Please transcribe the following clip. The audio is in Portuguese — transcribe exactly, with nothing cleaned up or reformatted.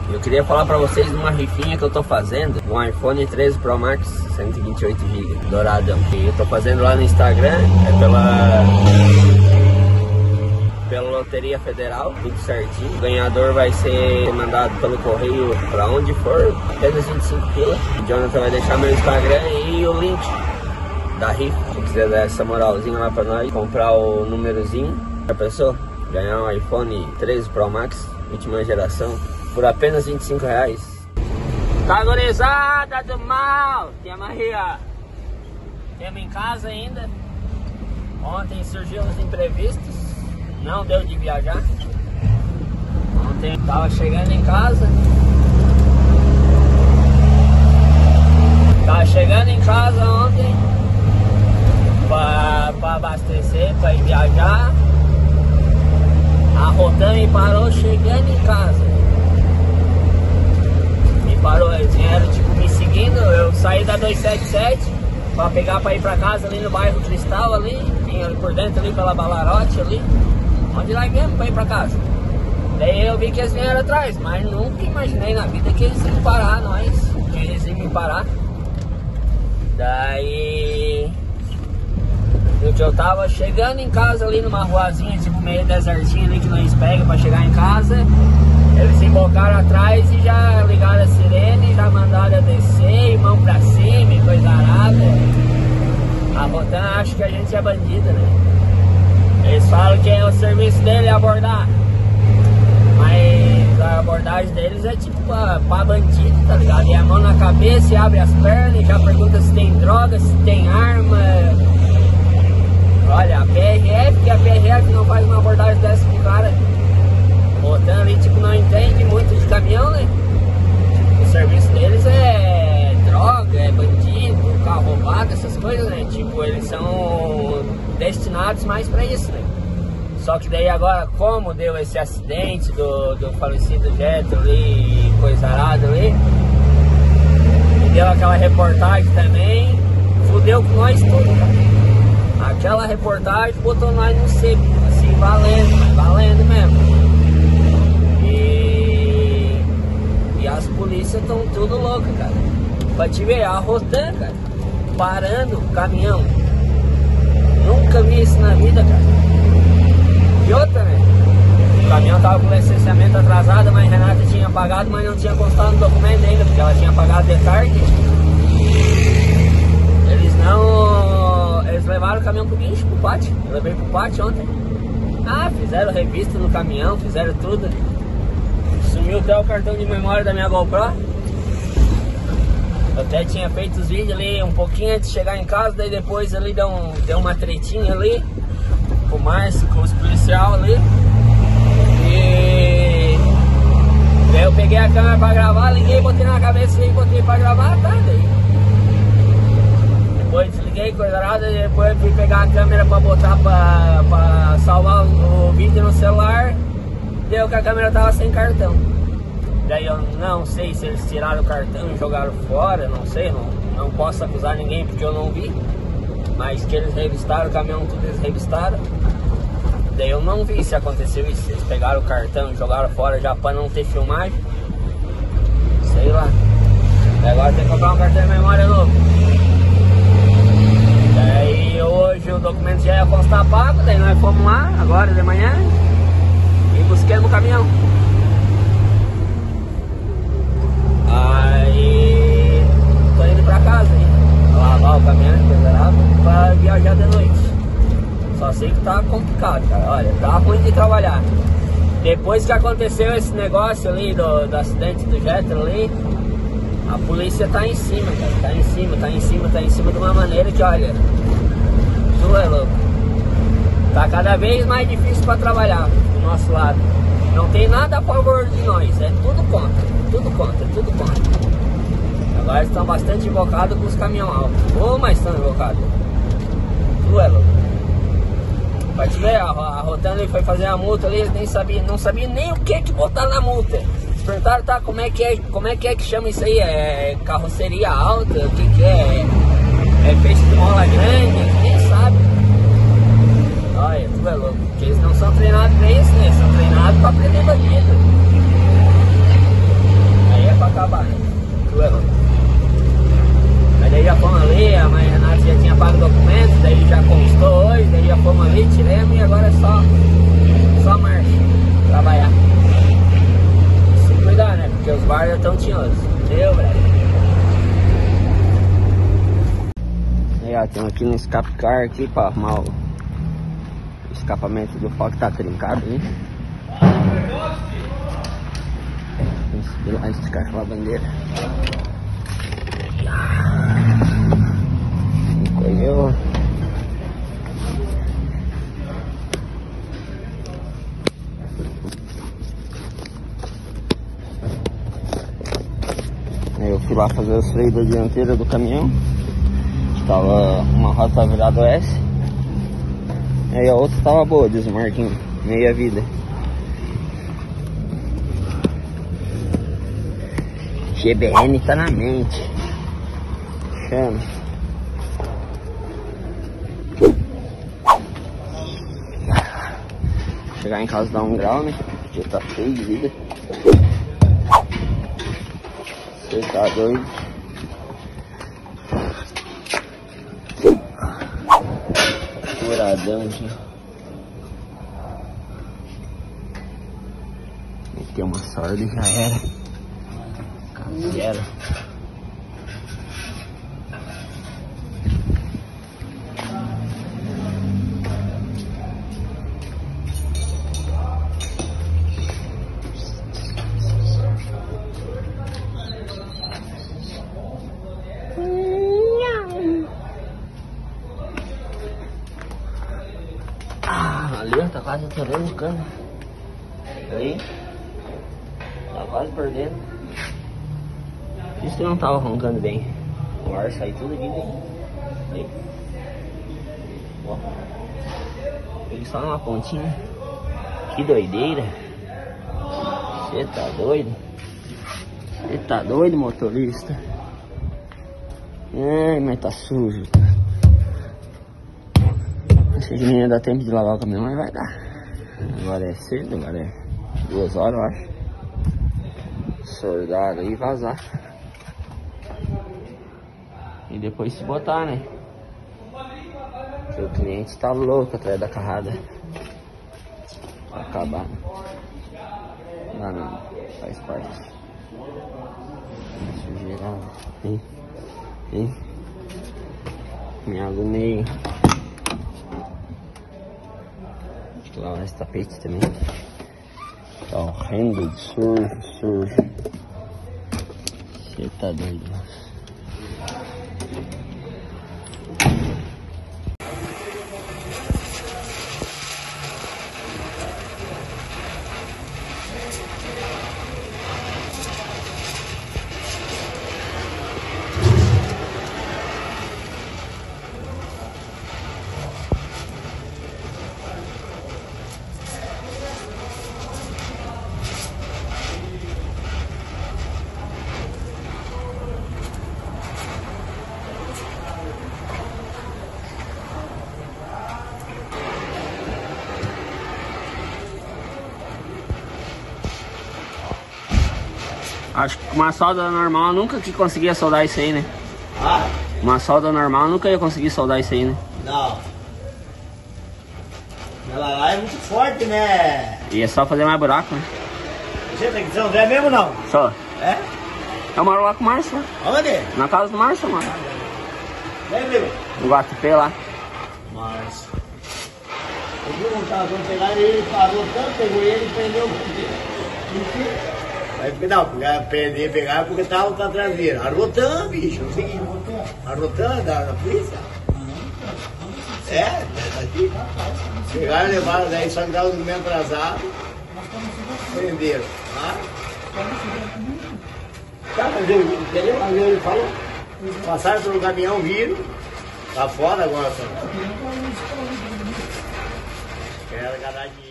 Eu queria falar pra vocês de uma rifinha que eu tô fazendo, um iPhone treze Pro Max cento e vinte e oito gigas, douradão. E eu tô fazendo lá no Instagram, é pela... pela Loteria Federal, tudo certinho. O ganhador vai ser mandado pelo correio pra onde for, apenas vinte e cinco pila. O Jonathan vai deixar meu Instagram e o link da rifa. Se quiser dar essa moralzinha lá pra nós, comprar o númerozinho, já pensou? Ganhar um iPhone treze Pro Max, última geração, por apenas vinte e cinco reais. Tá, gurizada do mal! Temos aí, ó. Temos em casa ainda. Ontem surgiu os imprevistos, não deu de viajar. Ontem tava chegando em casa. Tava chegando em casa ontem pra, pra abastecer, pra ir viajar. A Rotan me parou chegando em casa. Me parou, eles vieram tipo me seguindo. Eu saí da duzentos e setenta e sete pra pegar pra ir pra casa ali no bairro Cristal ali. Vinha ali por dentro ali pela Balarote ali. Onde lá mesmo pra ir pra casa. Daí eu vi que eles vieram atrás, mas nunca imaginei na vida que eles iam parar nós. Que eles iam me parar. Daí eu tava chegando em casa ali numa ruazinha, tipo meio desertinho ali que nós pega pra chegar em casa. Eles se embocaram atrás e já ligaram a sirene, já mandaram eu descer, e mão pra cima e coisa arada. A Rotan acha que a gente é bandida, né? Eles falam que é o serviço dele é abordar. Mas a abordagem deles é tipo pra, pra bandido, tá ligado? E a mão na cabeça, e abre as pernas, e já pergunta se tem droga, se tem arma. Olha, a P R F, que a P R F não faz uma abordagem dessa pro cara. Botando ali, tipo, não entende muito de caminhão, né? O serviço deles é droga, é bandido, carro roubado, essas coisas, né? Tipo, eles são destinados mais pra isso, né? Só que daí agora, como deu esse acidente do, do falecido Jeto ali, coisa arada ali, e deu aquela reportagem também, fudeu com nós tudo, cara. Aquela reportagem botou nós no seco, assim, valendo, mas valendo mesmo. E, e as polícias estão tudo loucas, cara. Pra te ver, a Rotan, cara, parando o caminhão. Nunca vi isso na vida, cara. E outra, né? O caminhão tava com licenciamento atrasado, mas a Renata tinha pagado, mas não tinha constado no documento ainda, porque ela tinha pagado de tarde. Eles não... Eles levaram o caminhão pro guincho, pro pátio. Eu levei pro pátio ontem. Ah, fizeram revista no caminhão, fizeram tudo. Sumiu até o cartão de memória da minha GoPro. Eu até tinha feito os vídeos ali um pouquinho antes de chegar em casa. Daí depois ali deu, um, deu uma tretinha ali com o Márcio, com os policiais ali. E daí eu peguei a câmera pra gravar, liguei, botei na cabeça e botei pra gravar, tá? Daí depois desliguei, coisa nada, e depois fui pegar a câmera pra botar pra, pra salvar o, o vídeo no celular. Deu que a câmera tava sem cartão. Daí eu não sei se eles tiraram o cartão e jogaram fora, não sei, não, não posso acusar ninguém porque eu não vi. Mas que eles revistaram o caminhão, tudo eles revistaram. Daí eu não vi se aconteceu isso, se eles pegaram o cartão e jogaram fora já pra não ter filmagem. Sei lá. Daí agora tem que comprar um cartão de memória novo. Daí hoje o documento já ia constar pago, daí nós fomos lá, agora de manhã, e busquemos o caminhão. Aí tô indo pra casa aí, lavar o caminhão, pra viajar de noite. Só sei que tá complicado, cara, olha, tá ruim de trabalhar. Depois que aconteceu esse negócio ali do, do acidente do Jeto ali, a polícia tá em cima, cara, tá em cima, tá em cima, tá em cima de uma maneira que, olha, tu é louco. Tá cada vez mais difícil pra trabalhar do nosso lado. Não tem nada a favor de nós, é tudo contra, tudo contra, tudo contra. Agora estão bastante invocados com os caminhões altos. Ô, oh, mas estão invocados. Tu é louco. Pra te ver, a, a Rotan foi fazer a multa ali, eles nem sabia, não sabia nem o que que botar na multa. Perguntaram, tá, como é que é, como é que é que chama isso aí? É carroceria alta? O que que é? É feixe de mola grande? Quem sabe? Olha, tu é louco. Porque eles não são treinados pra isso, né? São treinados pra prender bandido. guarda tão tinhoso. Meu, velho. Aí, ó, tem aqui no escape car aqui pra arrumar o escapamento do pau que tá trincado, né? Vamos subir lá e esticar aquela bandeira. Encolheu. Aí eu fui lá fazer os freios da dianteira do caminhão. Tava uma rota virada oeste. Aí a outra tava boa, diz o Marquinhos. Meia vida. G B N tá na mente. Chama. Chegar em casa dá um grau, né? Porque tá cheio de vida. Você tá doido? Furadão aqui. Meteu uma sorda e já era. Caseira. Ali, tá quase atorando o cano. Ali. Tá quase perdendo. Isso que não tava roncando bem. O ar sai tudo aqui bem. Aí. Ó. Ele só numa pontinha. Que doideira. Você tá doido? Você tá doido, motorista? Ai, mas tá sujo. Se a menina dá tempo de lavar o caminhão, mas vai dar. Agora é cedo, agora é duas horas, eu acho. Soldado aí e vazar. E depois se botar, né? Porque o cliente tá louco atrás da carrada. Vai acabar. Não, não, faz parte. Sujeirada. Hein? Hein? Me agonia. Lavar esse tapete também. Tá horrendo de sujo, sujo. Você tá doido. Acho que uma solda normal nunca que conseguia soldar isso aí, né? Ah? Uma solda normal nunca ia conseguir soldar isso aí, né? Não. Ela lá é muito forte, né? E é só fazer mais buraco, né? Você tá aqui em São José mesmo ou não? Só. É? Eu moro lá com o Márcio, né? Onde? Na casa do Márcio, mano. É, meu? No Guatupê lá. Márcio. Eu vi um carro, vamos pegar ele, ele parou tanto, pegou ele e prendeu o bicho. Mas não, perder, pegar porque tava na traseira. Arrotando, bicho, não sei o que. Arrotando da, da polícia. É, tá aqui. Chegaram, levaram daí, só que tava no meio atrasado. Prenderam. Ah? Tá, mas eu, entendeu? Mas ele falou. Passaram pelo caminhão, viram. Tá fora agora, só. Era gadadinho.